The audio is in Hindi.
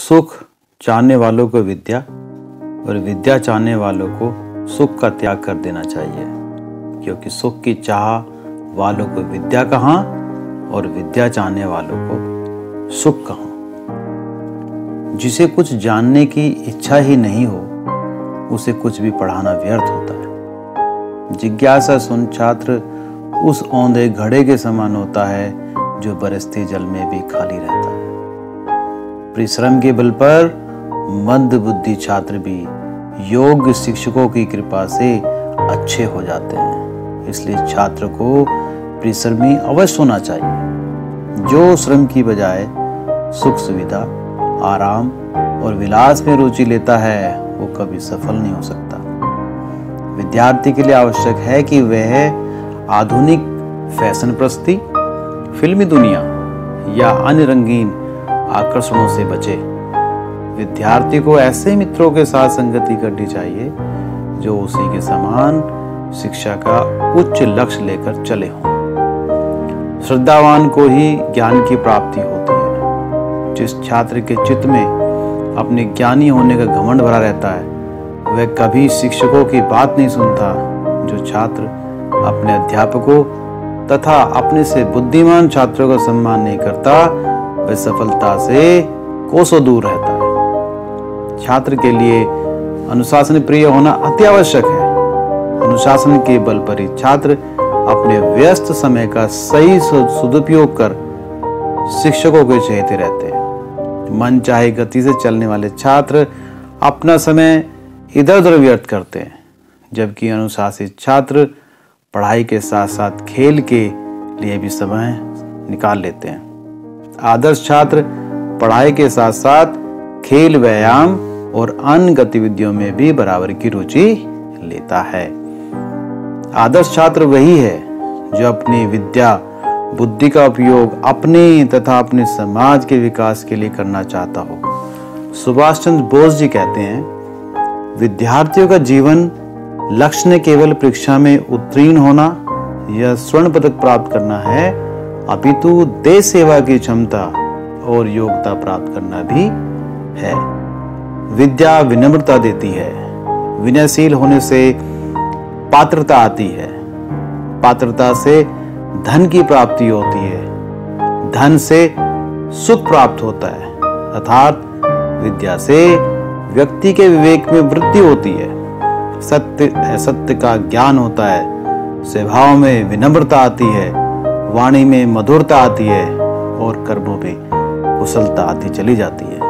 सुख चाहने वालों को विद्या और विद्या चाहने वालों को सुख का त्याग कर देना चाहिए, क्योंकि सुख की चाह वालों को विद्या कहाँ और विद्या चाहने वालों को सुख कहाँ। जिसे कुछ जानने की इच्छा ही नहीं हो उसे कुछ भी पढ़ाना व्यर्थ होता है। जिज्ञासा सुन छात्र उस औंधे घड़े के समान होता है जो बरसते जल में भी खाली रहता है। परिश्रम के बल पर मंद बुद्धि छात्र भी योग्य शिक्षकों की कृपा से अच्छे हो जाते हैं। इसलिए छात्र को परिश्रमी अवश्य होना चाहिए। जो श्रम की बजाय सुख सुविधा, आराम और विलास में रुचि लेता है वो कभी सफल नहीं हो सकता। विद्यार्थी के लिए आवश्यक है कि वह आधुनिक फैशन प्रस्ती, फिल्मी दुनिया या अन्य रंगीन आकर्षणों से बचे। विद्यार्थी को ऐसे मित्रों के साथ संगति करनी चाहिए जो उसी के समान शिक्षा का उच्च लक्ष्य लेकर चले हों। श्रद्धावान को ही ज्ञान की प्राप्ति होती है। जिस छात्र के चित्त में अपने ज्ञानी होने का घमंड भरा रहता है वह कभी शिक्षकों की बात नहीं सुनता। जो छात्र अपने अध्यापकों तथा अपने से बुद्धिमान छात्रों का सम्मान नहीं करता वह सफलता से कोसों दूर रहता है। छात्र के लिए अनुशासन प्रिय होना अति आवश्यक है। अनुशासन के बल पर ही छात्र अपने व्यस्त समय का सही सदुपयोग कर शिक्षकों के चहेते रहते हैं। मन चाहे गति से चलने वाले छात्र अपना समय इधर उधर व्यर्थ करते हैं, जबकि अनुशासित छात्र पढ़ाई के साथ साथ खेल के लिए भी समय निकाल लेते हैं। आदर्श छात्र पढ़ाई के साथ साथ खेल, व्यायाम और अन्य गतिविधियों में भी बराबर की रुचि लेता है। आदर्श छात्र वही है जो अपनी विद्या बुद्धि का उपयोग अपने तथा अपने समाज के विकास के लिए करना चाहता हो। सुभाष चंद्र बोस जी कहते हैं, विद्यार्थियों का जीवन लक्ष्य न केवल परीक्षा में उत्तीर्ण होना या स्वर्ण पदक प्राप्त करना है, अपितु देश सेवा की क्षमता और योग्यता प्राप्त करना भी है। विद्या विनम्रता देती है। विनयशील होने से पात्रता आती है। पात्रता से धन की प्राप्ति होती है। धन से सुख प्राप्त होता है। अर्थात विद्या से व्यक्ति के विवेक में वृद्धि होती है। सत्य असत्य का ज्ञान होता है। स्वभाव में विनम्रता आती है। वाणी में मधुरता आती है और कर्मों में कुशलता आती चली जाती है।